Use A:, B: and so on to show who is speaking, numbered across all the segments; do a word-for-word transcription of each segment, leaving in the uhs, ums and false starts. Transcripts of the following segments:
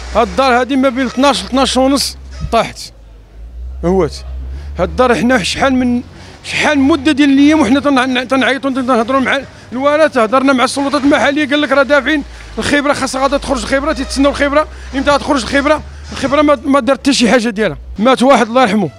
A: هاد الدار هادي ما بين اثناش اثناش ونص طاحت هوات. هاد الدار حنا شحال من شحال مده ديال الايام وحنا تنعيطوا تنهضروا مع الوالات، هضرنا مع السلطات المحليه قال لك راه دافعين الخبره، خاصها غادا تخرج الخبره، تيتسناو الخبره امتى غتخرج الخبره. الخبره ما, ما دارت حتى شي حاجه ديالها. مات واحد الله يرحمه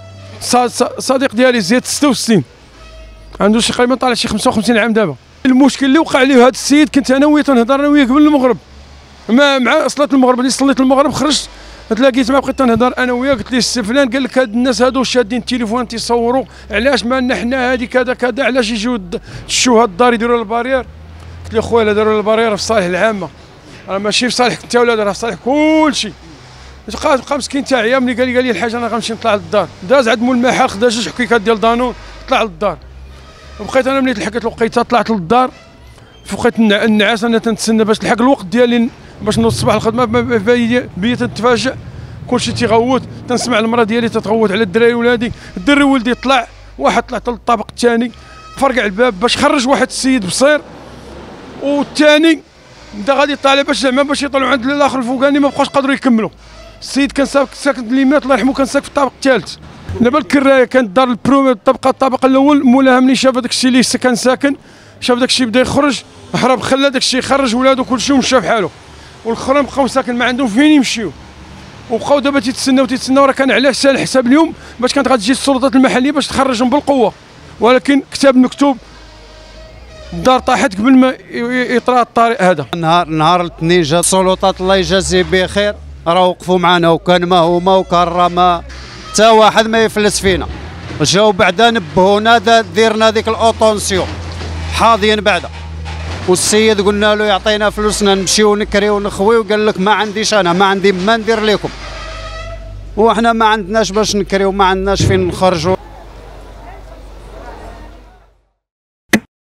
A: صديق ديالي زياد ستة وستين، عنده شي قريبا طالع شي خمسة وخمسين عام دابا. المشكل اللي وقع ليه هذا السيد كنت انا وياه تنهضر انا وياه قبل المغرب، ما مع صلاه المغرب اللي صليت المغرب خرجت تلاقيت معاه بقيت تنهضر انا وياه، قلت ليه السي فلان قال لك هاد الناس هادو شادين التليفون تيصوروا، علاش ما حنا هادي كذا كذا، علاش يجيو تشوها الدار يديروا البارير. قلت له خويا داروا البارير في صالح العامه، راه ماشي في صالحك انت ولا راه في صالح كلشي. بقى بقى مسكين تاع عيا ملي قال لي قال لي الحاج انا غنمشي نطلع للدار، داز عند مول المحل خدا جوج حكيكات ديال دانون طلع للدار. وبقيت انا ملي لحقت الوقيته طلعت للدار، فبقيت النعاس انا تنتسنى باش نلحق الوقت ديالي باش نوصل الصباح الخدمه، بيا تنتفاجئ كلشي تيغوت، تنسمع المراه ديالي تتغوت على الدراري ولادي، الدري ولدي طلع، واحد طلع حتى للطابق الثاني فرقع الباب باش خرج واحد السيد بصير، والثاني بدا غادي يطالع باش زعما باش يطلعوا عند الاخر الفوقاني ما بقاوش قادروا يكملوا. السيد كان ساكن اللي مات الله يرحمه كان ساكن في الطابق الثالث. دابا الكرايه كانت دار البرومي الطبقه الطابق الاول، مولاها ملي شاف داك الشيء اللي كان ساكن شاف داك الشيء بدا يخرج هرب، خلى داك الشيء خرج ولادو كلشي ومشى بحالو، والاخرين بقاو ساكن ما عندهم فين يمشيو، وبقاو دابا تيتسناو تيتسناو راه كان على حساب حساب اليوم باش كانت غتجي السلطات المحليه باش تخرجهم بالقوه، ولكن كتاب مكتوب الدار طاحت قبل ما يطرا الطريق هذا.
B: نهار نهار الاثنين جات السلطات الله يجازيه بخير، راه وقفوا معنا وكان ما هما وكان راه ما حتى واحد ما يفلس فينا، جاو بعدا نبهونا ديرنا ديك الاوطونسيون حاضيين بعدا، والسيد قلنا له يعطينا فلوسنا نمشيو نكريو ونخويو، قال لك ما عنديش انا ما عندي ما ندير لكم، وحنا ما عندناش باش نكريو ما عندناش فين نخرجوا.